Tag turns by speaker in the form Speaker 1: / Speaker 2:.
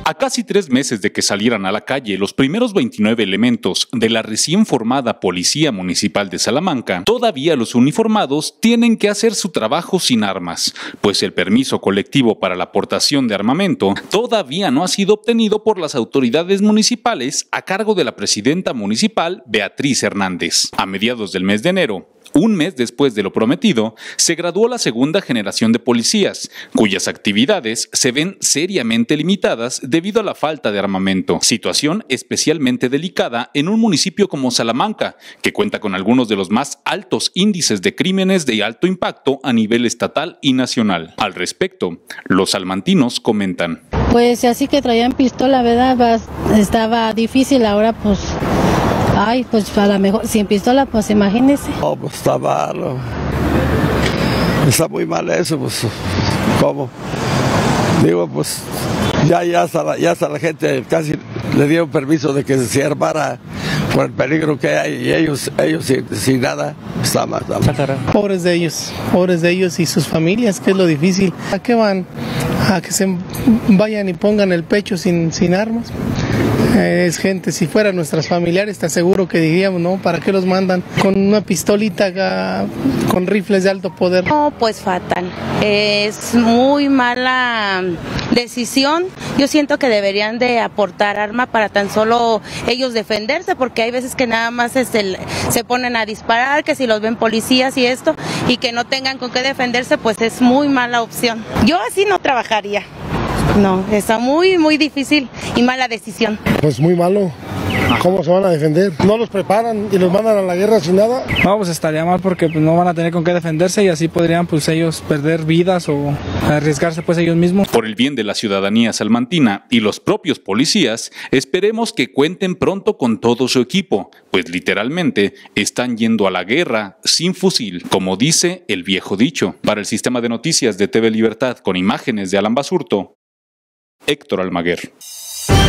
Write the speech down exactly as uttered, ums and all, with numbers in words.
Speaker 1: A casi tres meses de que salieran a la calle los primeros veintinueve elementos de la recién formada Policía Municipal de Salamanca, todavía los uniformados tienen que hacer su trabajo sin armas, pues el permiso colectivo para la aportación de armamento todavía no ha sido obtenido por las autoridades municipales a cargo de la presidenta municipal Beatriz Hernández. A mediados del mes de enero, un mes después de lo prometido, se graduó la segunda generación de policías, cuyas actividades se ven seriamente limitadas debido a la falta de armamento, situación especialmente delicada en un municipio como Salamanca, que cuenta con algunos de los más altos índices de crímenes de alto impacto a nivel estatal y nacional. Al respecto, los salmantinos comentan.
Speaker 2: Pues así que traían pistola, ¿verdad? Estaba difícil, ahora pues... Ay, pues a lo mejor, sin pistola, pues imagínese.
Speaker 3: Oh, pues está malo. Está muy mal eso, pues, ¿cómo? Digo, pues, ya, ya, hasta la, ya hasta la gente casi le dio permiso de que se armara por el peligro que hay, y ellos, ellos sin, sin nada, está mal, está mal.
Speaker 4: Pobres de ellos, pobres de ellos y sus familias, que es lo difícil. ¿A qué van? A que se vayan y pongan el pecho sin, sin armas. Es gente, si fueran nuestras familiares, te aseguro que diríamos, ¿no? ¿Para qué los mandan con una pistolita, con rifles de alto poder?
Speaker 5: No, pues fatal. Es muy mala decisión. Yo siento que deberían de aportar arma para tan solo ellos defenderse, porque hay veces que nada más este, se ponen a disparar, que si los ven policías y esto, y que no tengan con qué defenderse, pues es muy mala opción. Yo así no trabajaría. No, está muy, muy difícil y mala decisión.
Speaker 6: Pues muy malo. ¿Cómo se van a defender? ¿No los preparan y los mandan a la guerra sin nada?
Speaker 7: No, pues estaría mal porque pues, no van a tener con qué defenderse y así podrían pues ellos perder vidas o arriesgarse pues ellos mismos.
Speaker 1: Por el bien de la ciudadanía salmantina y los propios policías, esperemos que cuenten pronto con todo su equipo, pues literalmente están yendo a la guerra sin fusil, como dice el viejo dicho. Para el sistema de noticias de T V Libertad con imágenes de Alan Basurto, Héctor Almaguer.